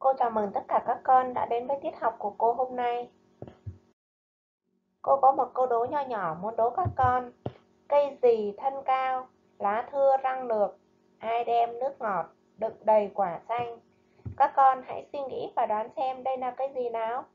Cô chào mừng tất cả các con đã đến với tiết học của cô hôm nay. Cô có một câu đố nho nhỏ muốn đố các con. Cây gì thân cao, lá thưa răng lược, ai đem nước ngọt, đựng đầy quả xanh. Các con hãy suy nghĩ và đoán xem đây là cây gì nào.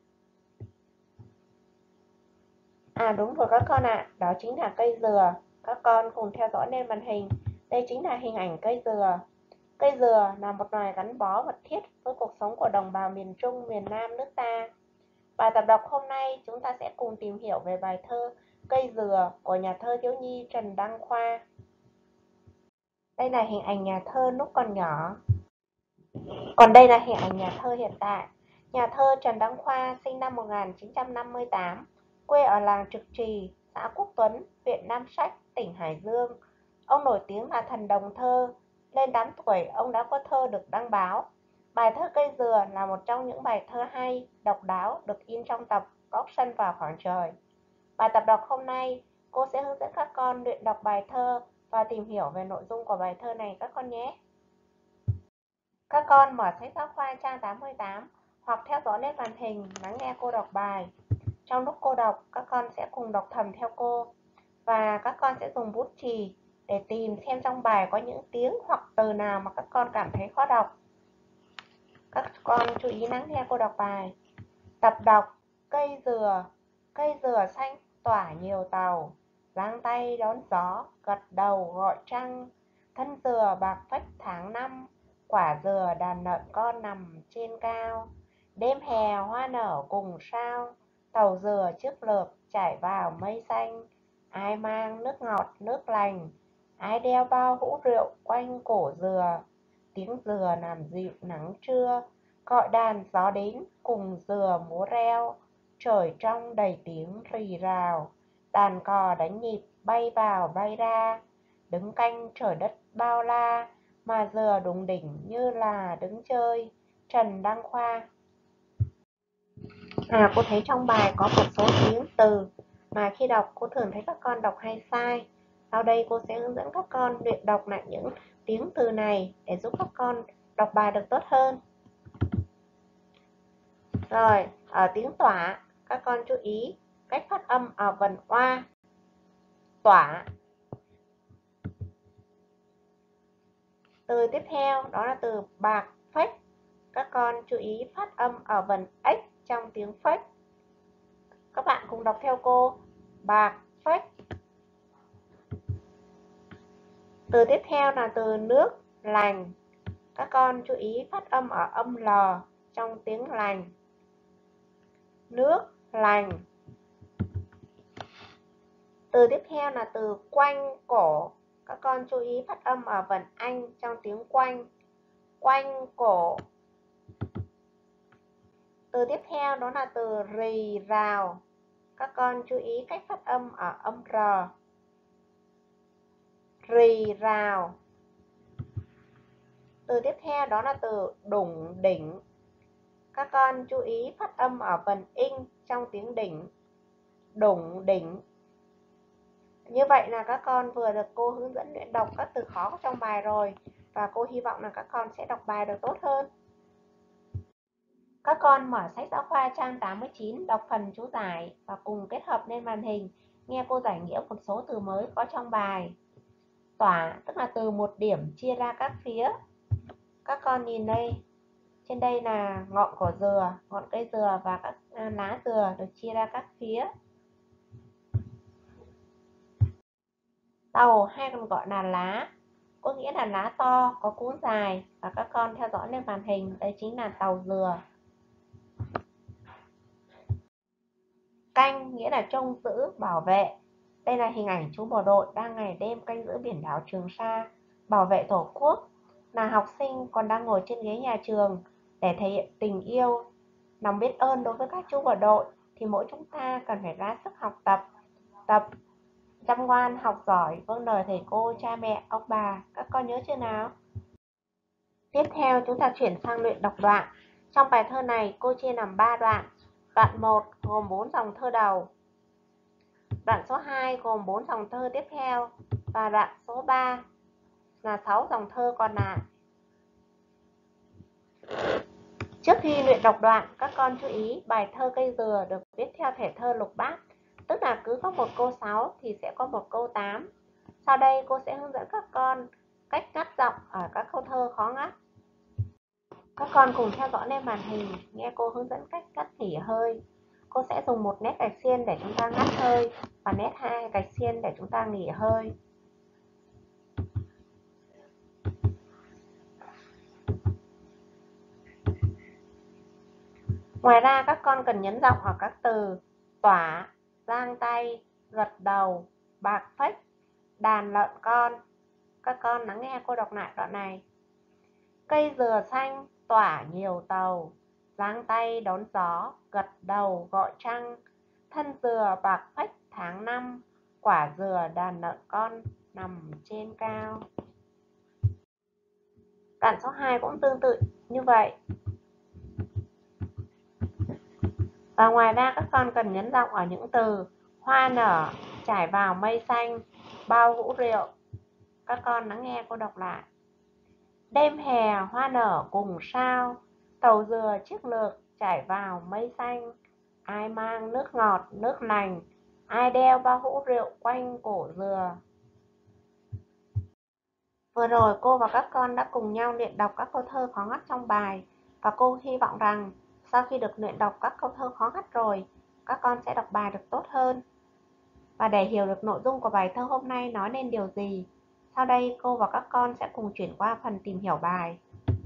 Đúng rồi các con ạ, đó chính là cây dừa. Các con cùng theo dõi lên màn hình. Đây chính là hình ảnh cây dừa. Cây dừa là một loài gắn bó mật thiết với cuộc sống của đồng bào miền Trung, miền Nam nước ta. Bài tập đọc hôm nay chúng ta sẽ cùng tìm hiểu về bài thơ Cây dừa của nhà thơ thiếu nhi Trần Đăng Khoa. Đây là hình ảnh nhà thơ lúc còn nhỏ. Còn đây là hình ảnh nhà thơ hiện tại. Nhà thơ Trần Đăng Khoa sinh năm 1958, quê ở làng Trực Trì, xã Quốc Tuấn, huyện Nam Sách, tỉnh Hải Dương. Ông nổi tiếng là thần đồng thơ. Lên 8 tuổi, ông đã có thơ được đăng báo. Bài thơ Cây dừa là một trong những bài thơ hay, độc đáo được in trong tập Góc sân vào khoảng trời. Bài tập đọc hôm nay, cô sẽ hướng dẫn các con luyện đọc bài thơ và tìm hiểu về nội dung của bài thơ này các con nhé. Các con mở sách giáo khoa trang 88 hoặc theo dõi lên màn hình lắng nghe cô đọc bài. Trong lúc cô đọc, các con sẽ cùng đọc thầm theo cô. Và các con sẽ dùng bút chì để tìm xem trong bài có những tiếng hoặc từ nào mà các con cảm thấy khó đọc. Các con chú ý lắng nghe cô đọc bài. Tập đọc cây dừa xanh tỏa nhiều tàu, giang tay đón gió, gật đầu gọi trăng. Thân dừa bạc phách tháng năm, quả dừa đàn lợn con nằm trên cao. Đêm hè hoa nở cùng sao, tàu dừa trước lược chảy vào mây xanh. Ai mang nước ngọt nước lành, ai đeo bao hũ rượu quanh cổ dừa. Tiếng dừa làm dịu nắng trưa, gọi đàn gió đến cùng dừa múa reo. Trời trong đầy tiếng rì rào, đàn cò đánh nhịp bay vào bay ra. Đứng canh trời đất bao la, mà dừa đùng đỉnh như là đứng chơi. Trần Đăng Khoa. Cô thấy trong bài có một số tiếng từ mà khi đọc cô thường thấy các con đọc hay sai. Sau đây cô sẽ hướng dẫn các con luyện đọc lại những tiếng từ này để giúp các con đọc bài được tốt hơn. Rồi, ở tiếng tỏa, các con chú ý cách phát âm ở vần oa. Tỏa. Từ tiếp theo đó là từ bạc phách. Các con chú ý phát âm ở vần ếch trong tiếng phách. Các bạn cùng đọc theo cô. Bạc phách. Từ tiếp theo là từ nước lành. Các con chú ý phát âm ở âm L trong tiếng lành. Nước lành. Từ tiếp theo là từ quanh cổ. Các con chú ý phát âm ở vần Anh trong tiếng quanh. Quanh cổ. Từ tiếp theo đó là từ rì rào. Các con chú ý cách phát âm ở âm R. Rì rào. Từ tiếp theo đó là từ đủng đỉnh. Các con chú ý phát âm ở vần In trong tiếng đỉnh. Đủng đỉnh. Như vậy là các con vừa được cô hướng dẫn luyện đọc các từ khó trong bài rồi. Và cô hy vọng là các con sẽ đọc bài được tốt hơn. Các con mở sách giáo khoa trang 89 đọc phần chú giải và cùng kết hợp lên màn hình nghe cô giải nghĩa một số từ mới có trong bài. Tỏa tức là từ một điểm chia ra các phía. Các con nhìn đây. Trên đây là ngọn của dừa, ngọn cây dừa và các lá dừa được chia ra các phía. Tàu hay còn gọi là lá, có nghĩa là lá to, có cuống dài. Và các con theo dõi lên màn hình, đây chính là tàu dừa. Canh nghĩa là trông giữ, bảo vệ. Đây là hình ảnh chú bộ đội đang ngày đêm canh giữ biển đảo Trường Sa, bảo vệ Tổ quốc. Là học sinh còn đang ngồi trên ghế nhà trường để thể hiện tình yêu, lòng biết ơn đối với các chú bộ đội thì mỗi chúng ta cần phải ra sức học tập chăm ngoan, học giỏi, vâng lời thầy cô, cha mẹ, ông bà. Các con nhớ chưa nào? Tiếp theo chúng ta chuyển sang luyện đọc đoạn. Trong bài thơ này cô chia làm 3 đoạn. Đoạn 1 gồm 4 dòng thơ đầu. Đoạn số 2 gồm 4 dòng thơ tiếp theo. Và đoạn số 3 là 6 dòng thơ còn lại. Trước khi luyện đọc đoạn, các con chú ý bài thơ Cây Dừa được viết theo thể thơ lục bát, tức là cứ có một câu 6 thì sẽ có một câu 8. Sau đây cô sẽ hướng dẫn các con cách cắt giọng ở các câu thơ khó ngắt. Các con cùng theo dõi lên màn hình, nghe cô hướng dẫn cách cắt tỉ hơi. Cô sẽ dùng một nét gạch xiên để chúng ta ngắt hơi và nét 2 gạch xiên để chúng ta nghỉ hơi. Ngoài ra các con cần nhấn giọng ở các từ tỏa, giang tay, gật đầu, bạc phách, đàn lợn con. Các con lắng nghe cô đọc lại đoạn này. Cây dừa xanh tỏa nhiều tàu, giang tay đón gió, gật đầu gọi trăng. Thân dừa bạc phách tháng năm, quả dừa đàn lợn con nằm trên cao. Đoạn số 2 cũng tương tự như vậy. Và ngoài ra các con cần nhấn giọng ở những từ hoa nở, trải vào mây xanh, bao hũ rượu. Các con lắng nghe cô đọc lại. Đêm hè hoa nở cùng sao, tàu dừa chiếc lược trải vào mây xanh. Ai mang nước ngọt nước lành, ai đeo bao hũ rượu quanh cổ dừa. Vừa rồi cô và các con đã cùng nhau luyện đọc các câu thơ khó ngắt trong bài, và cô hy vọng rằng sau khi được luyện đọc các câu thơ khó ngắt rồi, các con sẽ đọc bài được tốt hơn. Và để hiểu được nội dung của bài thơ hôm nay nói lên điều gì, sau đây cô và các con sẽ cùng chuyển qua phần tìm hiểu bài.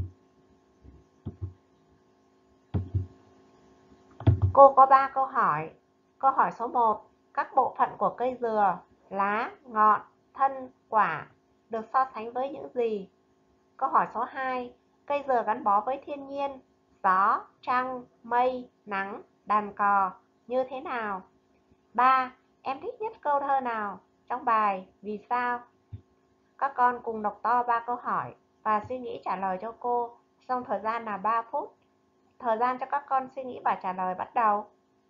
Cô có 3 câu hỏi. Câu hỏi số 1. Các bộ phận của cây dừa, lá, ngọn, thân, quả được so sánh với những gì? Câu hỏi số 2. Cây dừa gắn bó với thiên nhiên, gió, trăng, mây, nắng, đàn cò như thế nào? 3. Em thích nhất câu thơ nào trong bài, vì sao? Các con cùng đọc to 3 câu hỏi và suy nghĩ trả lời cho cô. Trong thời gian là 3 phút. Thời gian cho các con suy nghĩ và trả lời bắt đầu.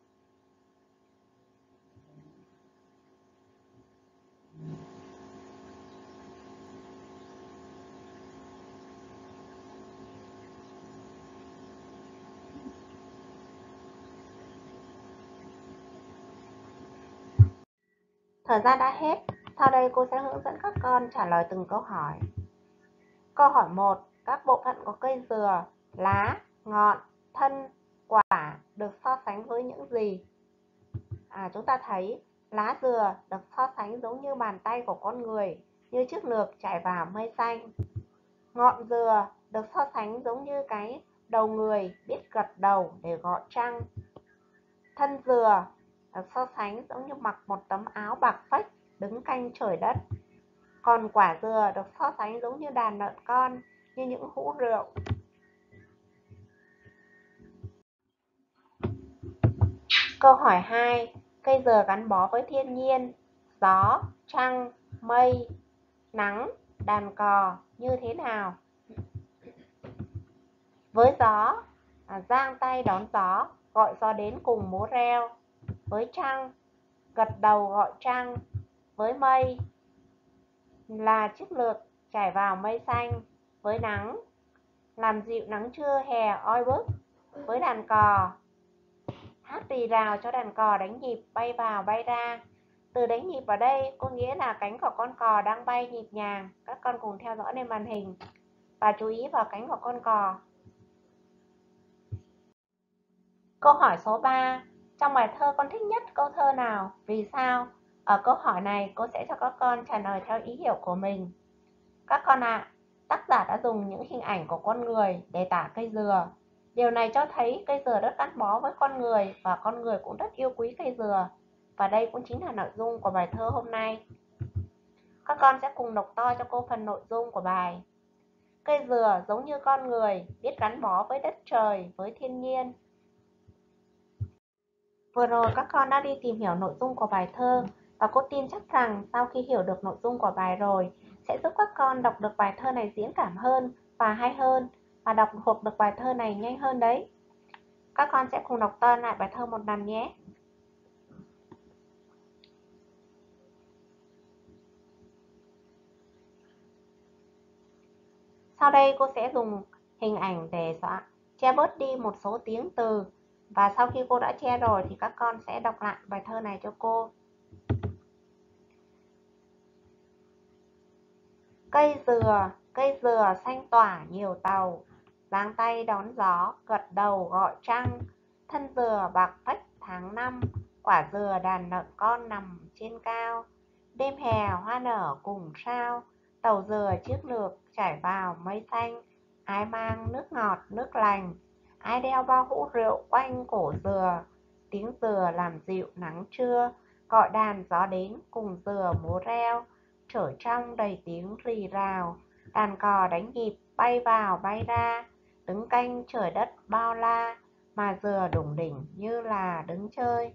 Thời gian đã hết. Sau đây cô sẽ hướng dẫn các con trả lời từng câu hỏi. Câu hỏi 1. Các bộ phận của cây dừa, lá, ngọn, thân, quả được so sánh với những gì? Chúng ta thấy lá dừa được so sánh giống như bàn tay của con người, như chiếc lược trải vào mây xanh. Ngọn dừa được so sánh giống như cái đầu người biết gật đầu để gọi trăng. Thân dừa được so sánh giống như mặc một tấm áo bạc phách đứng canh trời đất. Còn quả dừa được so sánh giống như đàn lợn con, như những hũ rượu. Câu hỏi 2. Cây dừa gắn bó với thiên nhiên, gió, trăng, mây, nắng, đàn cò như thế nào? Với gió, giang tay đón gió, gọi gió đến cùng múa reo. Với trăng, gật đầu gọi trăng. Với mây, là chiếc lược trải vào mây xanh. Với nắng, làm dịu nắng trưa hè oi bức. Với đàn cò, hát rì rào cho đàn cò đánh nhịp bay vào bay ra. Từ đánh nhịp ở đây có nghĩa là cánh của con cò đang bay nhịp nhàng. Các con cùng theo dõi lên màn hình và chú ý vào cánh của con cò. Câu hỏi số 3. Trong bài thơ con thích nhất câu thơ nào? Vì sao? Ở câu hỏi này cô sẽ cho các con trả lời theo ý hiểu của mình. Các con ạ, tác giả đã dùng những hình ảnh của con người để tả cây dừa. Điều này cho thấy cây dừa rất gắn bó với con người và con người cũng rất yêu quý cây dừa. Và đây cũng chính là nội dung của bài thơ hôm nay. Các con sẽ cùng đọc to cho cô phần nội dung của bài. Cây dừa giống như con người, biết gắn bó với đất trời, với thiên nhiên. Vừa rồi các con đã đi tìm hiểu nội dung của bài thơ và cô tin chắc rằng sau khi hiểu được nội dung của bài rồi sẽ giúp các con đọc được bài thơ này diễn cảm hơn và hay hơn và đọc thuộc được bài thơ này nhanh hơn đấy. Các con sẽ cùng đọc to lại bài thơ một lần nhé. Sau đây cô sẽ dùng hình ảnh để che bớt đi một số tiếng từ. Và sau khi cô đã che rồi thì các con sẽ đọc lại bài thơ này cho cô. Cây dừa xanh tỏa nhiều tàu, giang tay đón gió, gật đầu gọi trăng. Thân dừa bạc phách tháng năm, quả dừa đàn lợn con nằm trên cao. Đêm hè hoa nở cùng sao, tàu dừa chiếc lược chảy vào mây xanh. Ai mang nước ngọt nước lành, ai đeo bao hũ rượu quanh cổ dừa. Tiếng dừa làm dịu nắng trưa, gọi đàn gió đến cùng dừa múa reo. Trở trong đầy tiếng rì rào, đàn cò đánh nhịp bay vào bay ra. Đứng canh trời đất bao la, mà dừa đủng đỉnh như là đứng chơi.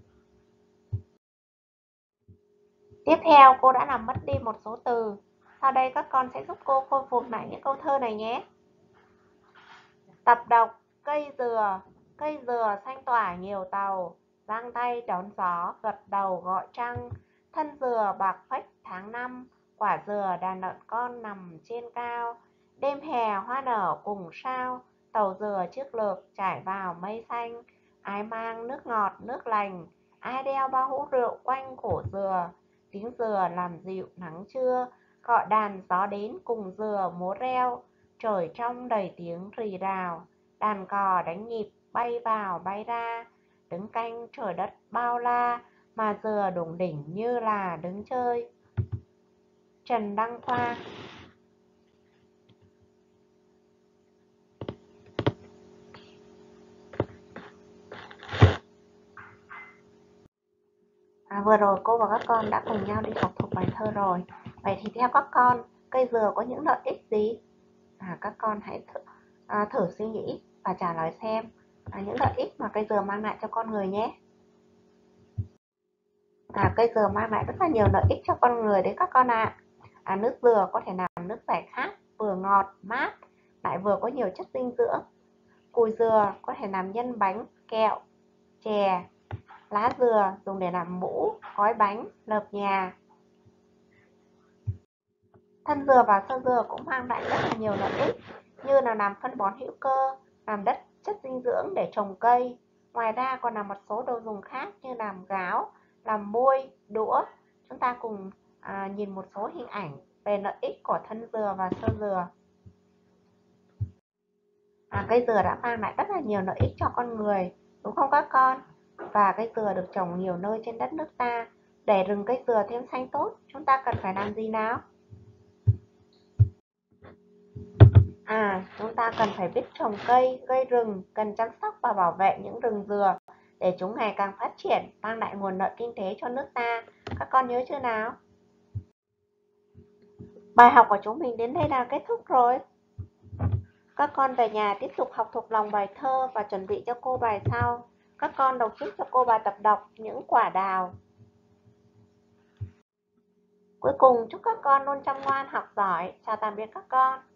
Tiếp theo cô đã làm mất đi một số từ. Sau đây các con sẽ giúp cô khôi phục lại những câu thơ này nhé. Tập đọc cây dừa xanh tỏa nhiều tàu, giang tay đón gió, gật đầu gọi trăng. Thân dừa bạc phách tháng năm, quả dừa đàn lợn con nằm trên cao. Đêm hè hoa nở cùng sao, tàu dừa chiếc lược trải vào mây xanh. Ai mang nước ngọt nước lành, ai đeo bao hũ rượu quanh cổ dừa. Tiếng dừa làm dịu nắng trưa, gọi đàn gió đến cùng dừa múa reo. Trời trong đầy tiếng rì rào, đàn cò đánh nhịp bay vào bay ra. Đứng canh trời đất bao la, mà dừa đủng đỉnh như là đứng chơi. Trần Đăng Khoa. Vừa rồi cô và các con đã cùng nhau đi học thuộc bài thơ rồi. Vậy thì theo các con, cây dừa có những lợi ích gì? Các con hãy thử suy nghĩ và trả lời xem những lợi ích mà cây dừa mang lại cho con người nhé. Cây dừa mang lại rất là nhiều lợi ích cho con người đấy các con ạ. Nước dừa có thể làm nước giải khát, vừa ngọt, mát, lại vừa có nhiều chất dinh dưỡng. Cùi dừa có thể làm nhân bánh, kẹo, chè. Lá dừa dùng để làm mũ, gói bánh, lợp nhà. Thân dừa và xơ dừa cũng mang lại rất là nhiều lợi ích, như là làm phân bón hữu cơ, làm đất chất dinh dưỡng để trồng cây. Ngoài ra còn là một số đồ dùng khác như làm gáo, làm muôi, đũa. Chúng ta cùng nhìn một số hình ảnh về lợi ích của thân dừa và xơ dừa. Cây dừa đã mang lại rất là nhiều lợi ích cho con người, đúng không các con? Và cây dừa được trồng nhiều nơi trên đất nước ta. Để rừng cây dừa thêm xanh tốt, chúng ta cần phải làm gì nào? Chúng ta cần phải biết trồng cây, gây rừng, cần chăm sóc và bảo vệ những rừng dừa để chúng ngày càng phát triển, mang lại nguồn lợi kinh tế cho nước ta. Các con nhớ chưa nào? Bài học của chúng mình đến đây là kết thúc rồi. Các con về nhà tiếp tục học thuộc lòng bài thơ và chuẩn bị cho cô bài sau. Các con đọc trước cho cô bài tập đọc những quả đào. Cuối cùng chúc các con luôn chăm ngoan học giỏi. Chào tạm biệt các con.